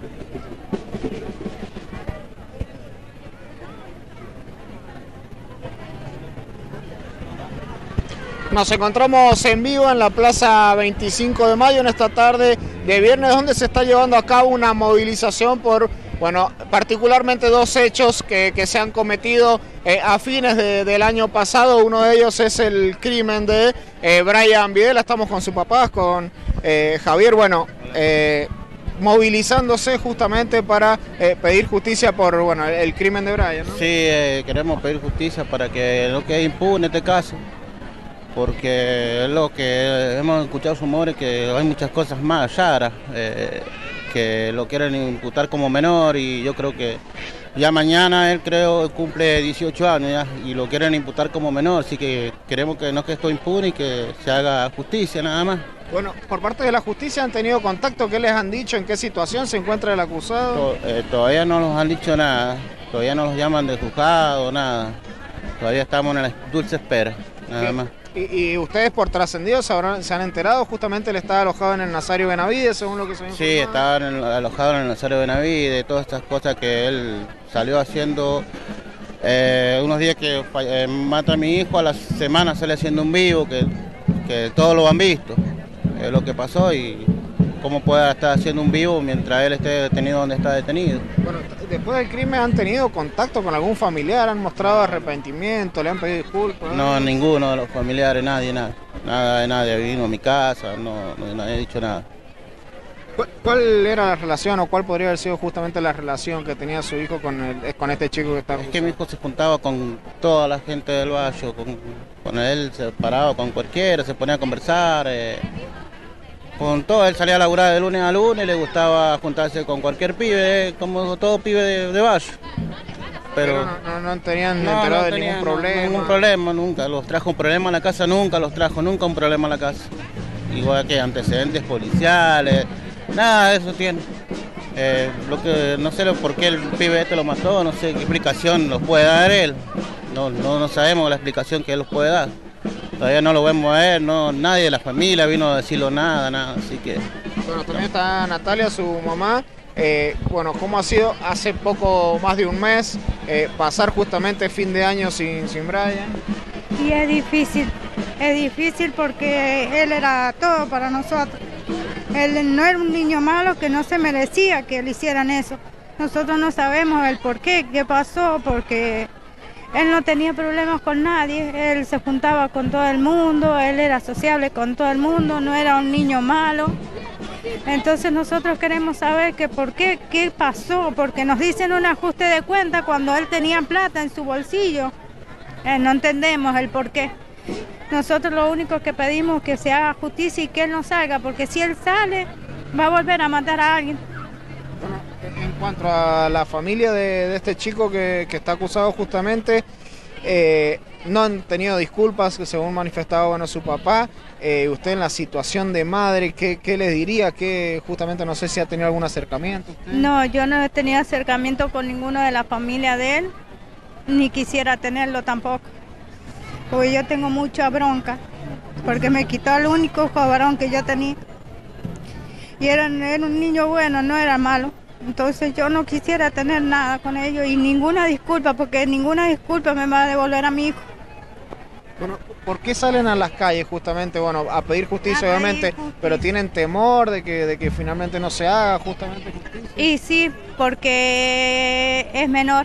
Nos encontramos en vivo en la Plaza 25 de Mayo en esta tarde de viernes, donde se está llevando a cabo una movilización por, bueno, particularmente dos hechos que se han cometido a fines del año pasado. Uno de ellos es el crimen de Brian Videla. Estamos con sus papás, con Javier, bueno, movilizándose justamente para pedir justicia por, bueno, el crimen de Brian, ¿no? Sí, queremos pedir justicia para que no quede impune este caso, porque es lo que hemos escuchado rumores, que hay muchas cosas más raras, que lo quieren imputar como menor, y yo creo que ya mañana él cumple 18 años ya, y lo quieren imputar como menor, así que queremos que no quede esto impune y que se haga justicia nada más. Bueno, por parte de la justicia, ¿han tenido contacto? ¿Qué les han dicho? ¿En qué situación se encuentra el acusado? Todavía no nos han dicho nada, todavía no los llaman de juzgado, nada, todavía estamos en la dulce espera, nada más. ¿Y ustedes por trascendidos se han enterado? Justamente él estaba alojado en el Nazario Benavides, según lo que se ha informado. Sí, estaba alojado en el Nazario Benavides, todas estas cosas que él salió haciendo. Unos días que mata a mi hijo, a la semana sale haciendo un vivo, que todos lo han visto, es lo que pasó, y cómo puede estar haciendo un vivo mientras él esté detenido donde está detenido. Bueno, después del crimen, ¿han tenido contacto con algún familiar? ¿Han mostrado arrepentimiento? ¿Le han pedido disculpas? No, ninguno de los familiares, nadie, nada de nadie. Vino a mi casa, no he dicho nada. ¿Cuál era la relación, o cuál podría haber sido justamente la relación que tenía su hijo con este chico que está acusado? Es que mi hijo se juntaba con toda la gente del barrio, con él se paraba con cualquiera, se ponía a conversar. Con todo, él salía a laburar de lunes a lunes, le gustaba juntarse con cualquier pibe, como todo pibe de barrio. Pero no tenían enterado de ningún problema. Ningún problema, nunca. Los trajo un problema a la casa, nunca un problema a la casa. Igual que antecedentes policiales, nada de eso tiene. Lo que no sé por qué el pibe este lo mató, no sé qué explicación nos puede dar él. No sabemos la explicación que él nos puede dar. Todavía no lo vemos a él, nadie de la familia vino a decirlo nada, así que... Bueno, también está Natalia, su mamá. Bueno, ¿cómo ha sido hace poco más de un mes pasar justamente fin de año sin Brian? Y es difícil porque él era todo para nosotros. Él no era un niño malo, que no se merecía que le hicieran eso. Nosotros no sabemos el por qué pasó, porque... Él no tenía problemas con nadie, él se juntaba con todo el mundo, él era sociable con todo el mundo, no era un niño malo. Entonces nosotros queremos saber qué pasó, porque nos dicen un ajuste de cuenta cuando él tenía plata en su bolsillo. No entendemos el por qué. Nosotros lo único que pedimos es que se haga justicia y que él no salga, porque si él sale, va a volver a matar a alguien. En cuanto a la familia de este chico que está acusado justamente, no han tenido disculpas, según manifestaba, bueno, su papá. Usted en la situación de madre, ¿qué les diría? Que justamente no sé si ha tenido algún acercamiento. ¿Usted? No, yo no he tenido acercamiento con ninguno de la familia de él, ni quisiera tenerlo tampoco, porque yo tengo mucha bronca, porque me quitó el único hijo varón que yo tenía. Y era un niño bueno, no era malo. Entonces yo no quisiera tener nada con ellos y ninguna disculpa, porque ninguna disculpa me va a devolver a mi hijo. Bueno, ¿por qué salen a las calles justamente, bueno, a pedir justicia, obviamente, pero tienen temor de que finalmente no se haga justamente justicia? Y sí, porque es menor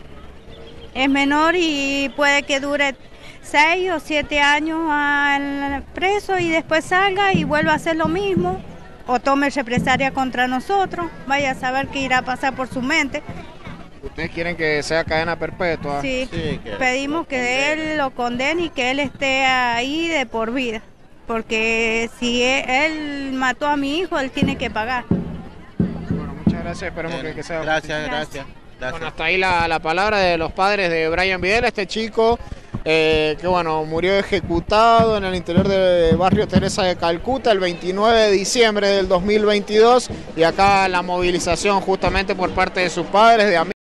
y puede que dure 6 o 7 años preso y después salga y vuelva a hacer lo mismo. O tome represalia contra nosotros, vaya a saber qué irá a pasar por su mente. ¿Ustedes quieren que sea cadena perpetua? Sí, pedimos que él lo condene y que él esté ahí de por vida, porque si él mató a mi hijo, él tiene que pagar. Bueno, muchas gracias, esperemos que sea. Gracias. Bueno, hasta ahí la palabra de los padres de Brian Videla, este chico que bueno, murió ejecutado en el interior del barrio Teresa de Calcuta el 29 de diciembre del 2022, y acá la movilización justamente por parte de sus padres, de amigos.